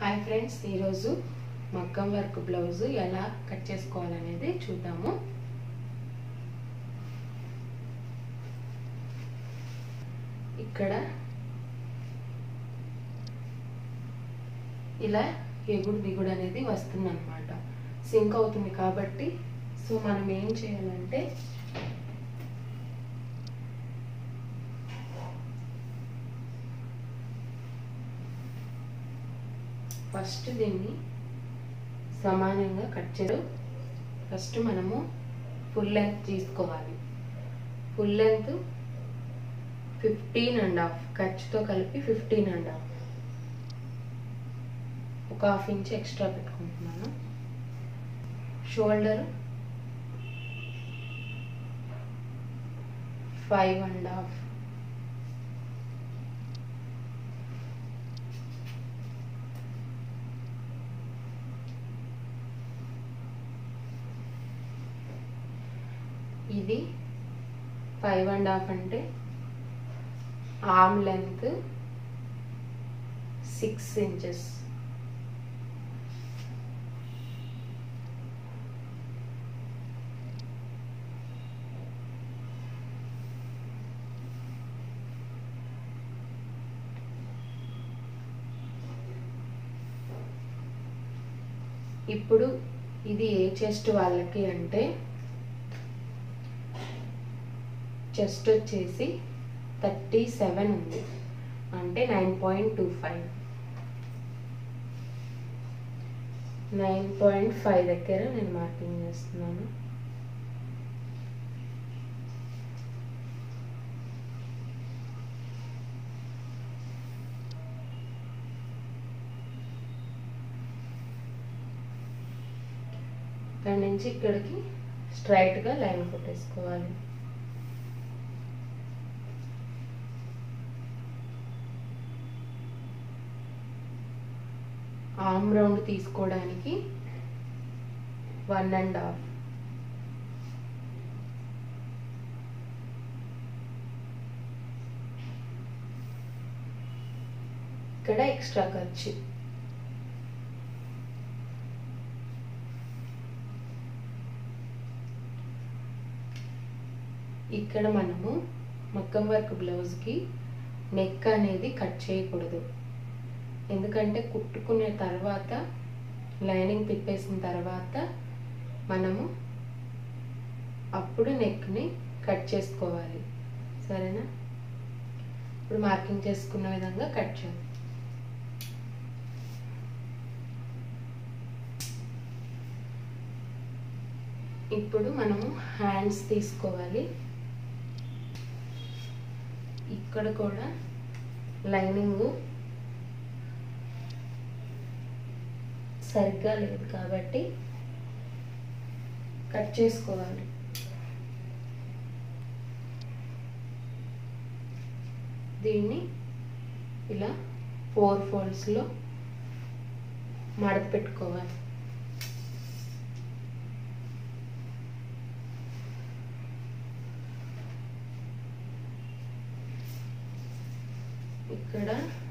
Hi friends, ఈరోజు మగ్గం work blouse ఎలా కట్ చేసుకోవాలనేది చూద్దాము. ఇక్కడ ఇలా ఎగుడు దిగుడు అనేది వస్తుంది అన్నమాట. సింక్ అవుతుంది కాబట్టి సో మనం ఏం చేయాలంటే ఫస్ట్ దీన్ని సమానంగా కట్ చేయడం. ఫస్ట్ మనము ఫుల్ లెంత్ తీసుకోవాలి. ఫుల్ లెంత్ 15.5, ఖర్చుతో కలిపి 15.5, ఒక హాఫ్ ఇంచ్ ఎక్స్ట్రా పెట్టుకుంటున్నాను. షోల్డర్ 5.5, ఇది 5.5 అంటే ఆర్మ్ లెంత్ 6 ఇంచెస్. ఇప్పుడు ఇది ఏ చెస్ట్ వాళ్ళకి అంటే చెస్ట్ వచ్చేసి 37 ఉంది, అంటే 9.25, 9.5 దగ్గర నేను మార్కింగ్ చేస్తున్నాను. ఇక్కడ నుంచి ఇక్కడికి స్ట్రైట్గా లైన్ కొట్టేసుకోవాలి. ఆర్మ్ రౌండ్ తీసుకోవడానికి 1.5, ఇక్కడ ఎక్స్ట్రా ఖర్చు. ఇక్కడ మనము మగ్గం వర్క్ బ్లౌజ్కి నెక్ అనేది కట్ చేయకూడదు. ఎందుకంటే కుట్టుకునే తర్వాత లైనింగ్ తిప్పేసిన తర్వాత మనము అప్పుడు నెక్ని కట్ చేసుకోవాలి. సరేనా? ఇప్పుడు మార్కింగ్ చేసుకున్న విధంగా కట్ చేయాలి. ఇప్పుడు మనము హ్యాండ్స్ తీసుకోవాలి. ఇక్కడ కూడా లైనింగ్ సరిగ్గా లేదు కాబట్టి కట్ చేసుకోవాలి. దీన్ని ఇలా 4 ఫోల్డ్స్లో మడత పెట్టుకోవాలి. ఇక్కడ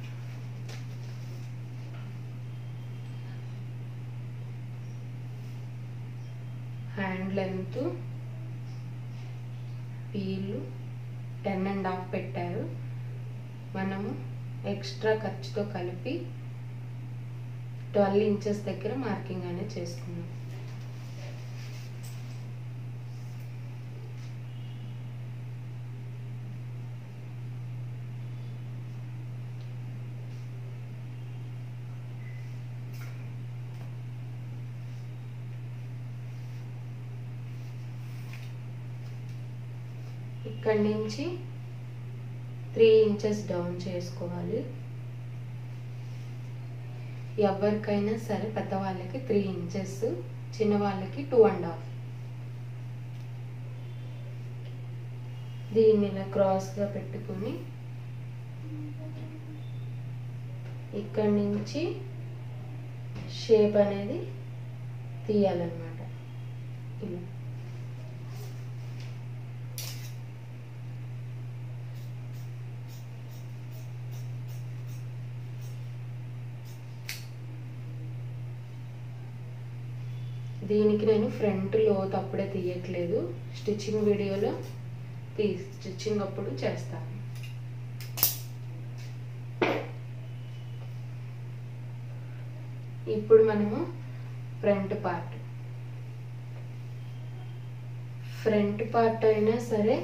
హ్యాండ్ లెంత్ వీళ్ళు 10.5 పెట్టారు. మనము ఎక్స్ట్రా ఖర్చుతో కలిపి 12 ఇంచెస్ దగ్గర మార్కింగ్ అనేది చేసుకున్నాం. ఇక్కడి నుంచి 3 ఇంచెస్ డౌన్ చేసుకోవాలి. ఎవరికైనా సరే పెద్దవాళ్ళకి 3 ఇంచెస్, చిన్నవాళ్ళకి 2.5. దీన్ని ఇలా క్రాస్గా పెట్టుకొని ఇక్కడి నుంచి షేప్ అనేది తీయాలన్నమాట. ఇలా దీనికి నేను ఫ్రంట్ లోతు అప్పుడే తీయట్లేదు, స్టిచ్చింగ్ వీడియోలో స్టిచ్చింగ్ అప్పుడు చేస్తాను. ఇప్పుడు మనము ఫ్రంట్ పార్ట్ అయినా సరే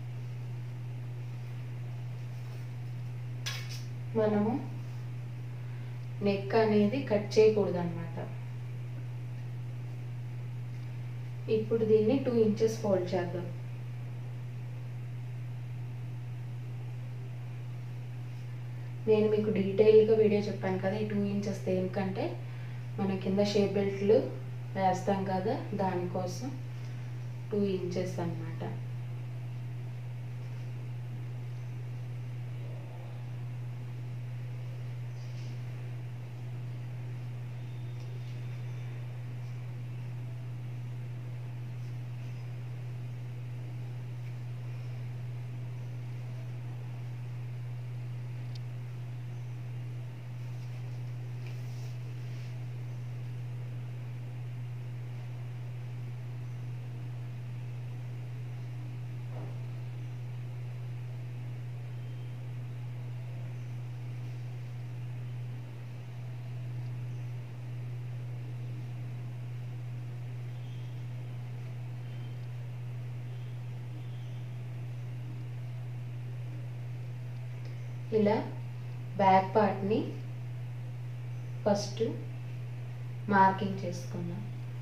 మనము నెక్ అనేది కట్ చేయకూడదు అన్నమాట. ఇప్పుడు దీన్ని 2 ఇంచెస్ ఫోల్డ్ చేద్దాం. నేను మీకు డీటెయిల్గా వీడియో చెప్పాను కదా, ఈ 2 ఇంచెస్ దేనికంటే మన కింద షేప్ బెల్ట్లు వేస్తాం కదా, దానికోసం 2 ఇంచెస్ అన్నమాట. ఇలా బ్యాక్ పార్ట్ని ఫస్ట్ మార్కింగ్ చేసుకుందాం.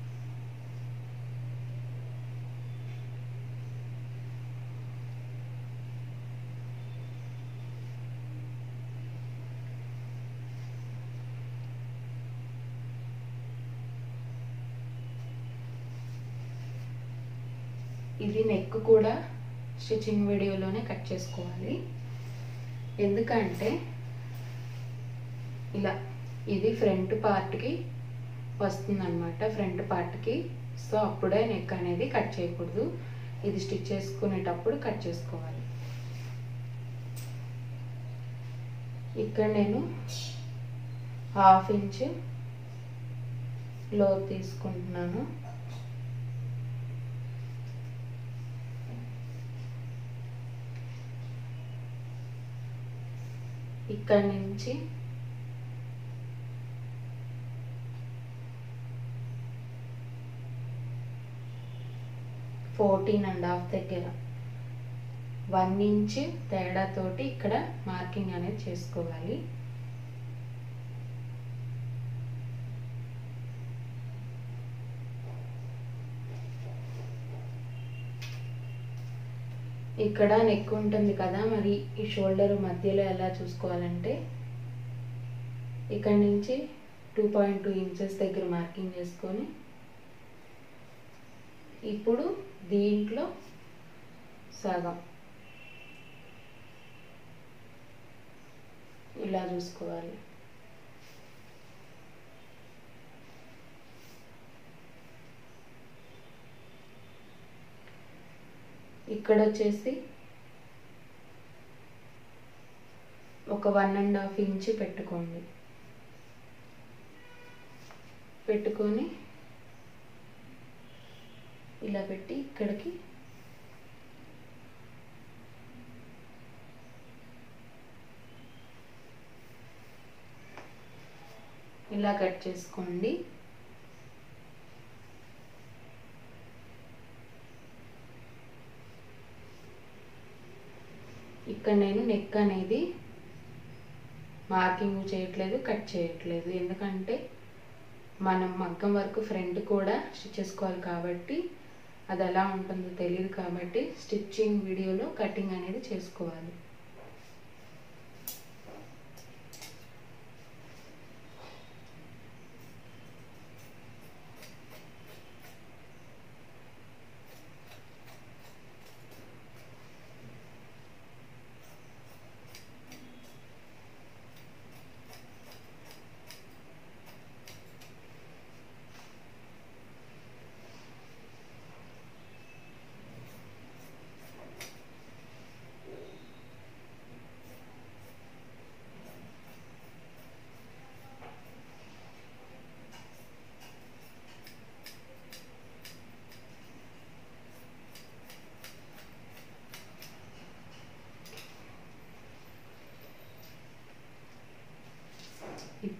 ఇది నెక్ కూడా స్టిచ్చింగ్ వీడియోలోనే కట్ చేసుకోవాలి, ఎందుకంటే ఇలా ఇది ఫ్రంట్ పార్ట్కి వస్తుందన్నమాట, ఫ్రంట్ పార్ట్కి. సో అప్పుడే నెక్ అనేది కట్ చేయకూడదు, ఇది స్టిచ్ చేసుకునేటప్పుడు కట్ చేసుకోవాలి. ఇక్కడ నేను 1/2 ఇంచ్ లోతు తీసుకుంటున్నాను. ఇక్కడ నుంచి 14.5 దగ్గర 1 ఇంచ్ తేడాతోటి ఇక్కడ మార్కింగ్ అనేది చేసుకోవాలి. ఇక్కడ నెక్ ఉంటుంది కదా, మరి ఈ షోల్డర్ మధ్యలో ఎలా చూసుకోవాలంటే ఇక్కడ నుంచి 2.2 ఇంచెస్ దగ్గర మార్కింగ్ చేసుకొని ఇప్పుడు దీంట్లో సగం ఇలా చూసుకోవాలి. ఇక్కడ వచ్చేసి ఒక 1.5 ఇంచ్ పెట్టుకోండి. పెట్టుకొని ఇలా పెట్టి ఇక్కడికి ఇలా కట్ చేసుకోండి. ఇక్కడ నేను నెక్ అనేది మార్కింగ్ చేయట్లేదు, కట్ చేయట్లేదు, ఎందుకంటే మనం మగ్గం వరకు ఫ్రంట్ కూడా స్టిచ్ చేసుకోవాలి కాబట్టి అది ఎలా ఉంటుందో తెలియదు కాబట్టి స్టిచ్చింగ్ వీడియోలో కటింగ్ అనేది చేసుకోవాలి.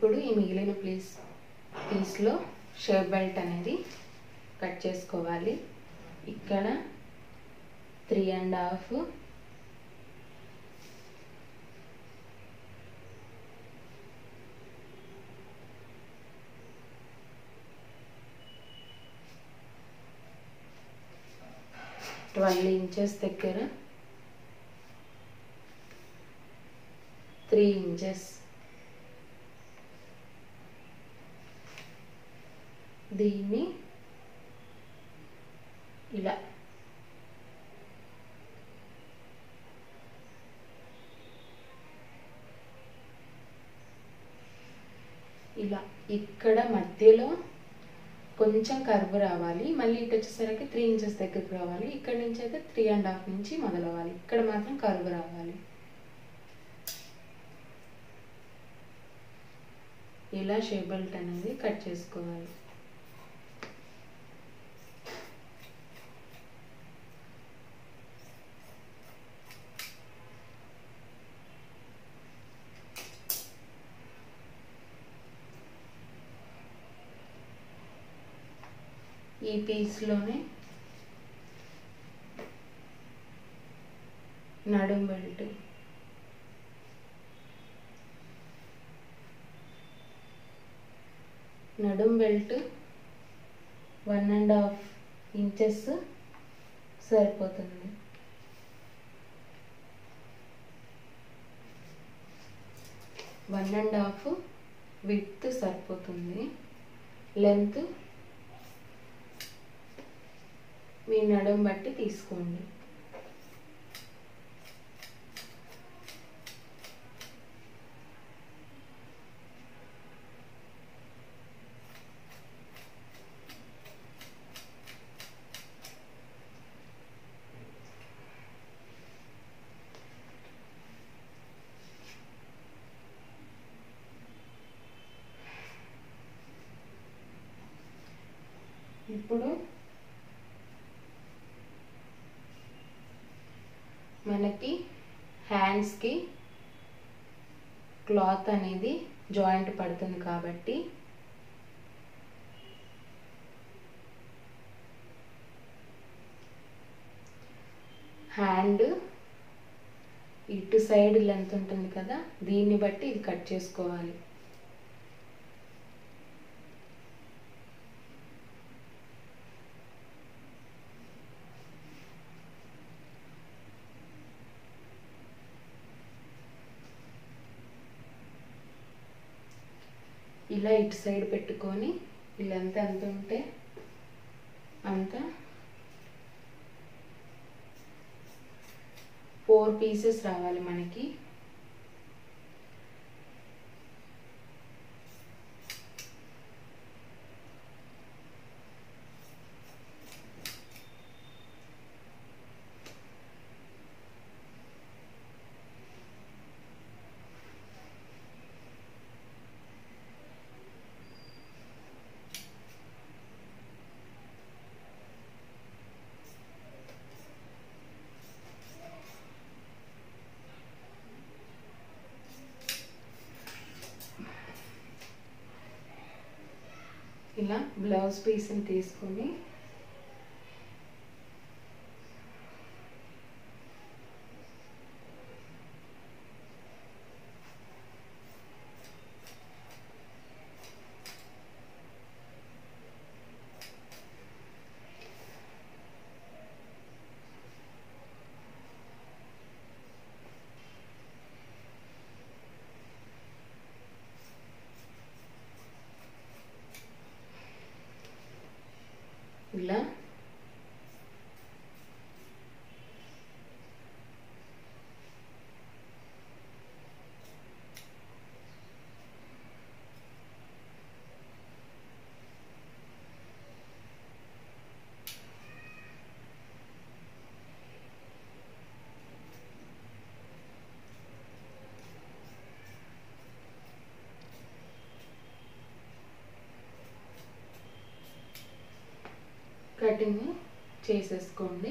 ఇప్పుడు ఈ మిగిలిన పీస్లో షేప్ బెల్ట్ అనేది కట్ చేసుకోవాలి. ఇక్కడ 3.5 12 ఇంచెస్ దగ్గర 3 ఇంచెస్ దీన్ని ఇలా ఇక్కడ మధ్యలో కొంచెం కర్వ్ రావాలి. మళ్ళీ ఇటు వచ్చేసరికి 3 ఇంచెస్ దగ్గరకు రావాలి. ఇక్కడ నుంచి అయితే 3.5 నుంచి మొదలవ్వాలి. ఇక్కడ మాత్రం కర్వ్ రావాలి. ఇలా షేప్ బెల్ట్ అనేది కట్ చేసుకోవాలి. ఈ పీస్లోనే నడుం బెల్ట్ నడుం బెల్ట్ 1.5 ఇంచెస్ సరిపోతుంది. వన్ అండ్ హాఫ్ విడ్త్ సరిపోతుంది. లెంత్ మీ నడుం బట్టి తీసుకోండి. ఇప్పుడు మనకి హ్యాండ్స్కి క్లాత్ అనేది జాయింట్ పడుతుంది కాబట్టి హ్యాండ్ ఇటు సైడ్ లెంత్ ఉంటుంది కదా, దీన్ని బట్టి ఇది కట్ చేసుకోవాలి. ఇలా ఇటు సైడ్ పెట్టుకొని ఇలా ఎంత ఉంటే అంత 4 పీసెస్ రావాలి మనకి. ఇలా బ్లౌజ్ పీస్ని తీసుకొని ఇలా కటింగ్ చేసేసుకోండి.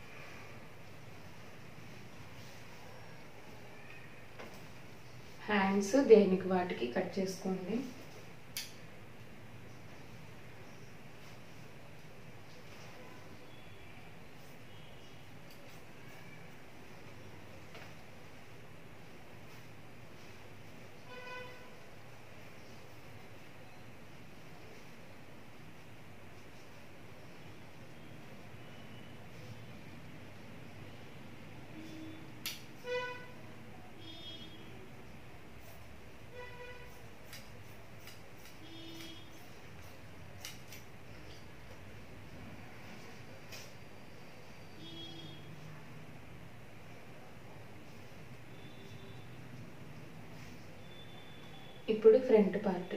హ్యాండ్ హ్యాండ్స్ దేనికి వాటికి కట్ చేసుకోండి. ఇప్పుడు ఫ్రంట్ పార్ట్.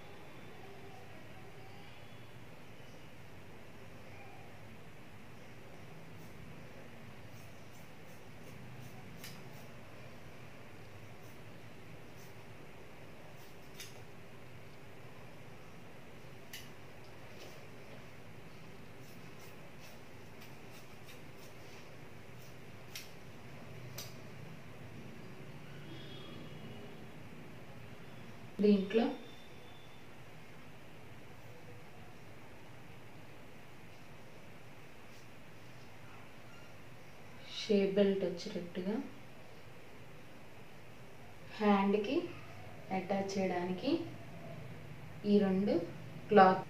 దీంట్లో షేప్ బెల్ట్ వచ్చేటట్టుగా హ్యాండ్కి అటాచ్ చేయడానికి ఈ రెండు క్లాత్